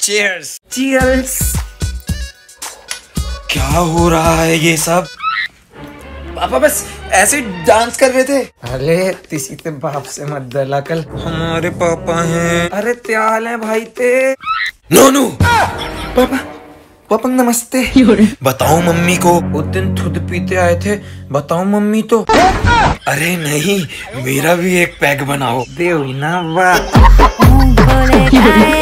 Cheers. Cheers. क्या हो रहा है ये सब? पापा बस ऐसे डांस कर रहे थे। अरे किसी ते बाप से मत डरला कल। हमारे पापा हैं। अरे क्या हाल है भाई ते? नोनू। पापा पापा नमस्ते। बताओ मम्मी को। उस दिन खुद पीते आए थे, बताओ मम्मी तो। अरे नहीं, मेरा भी एक पैग बनाओ। देवी ना वाह।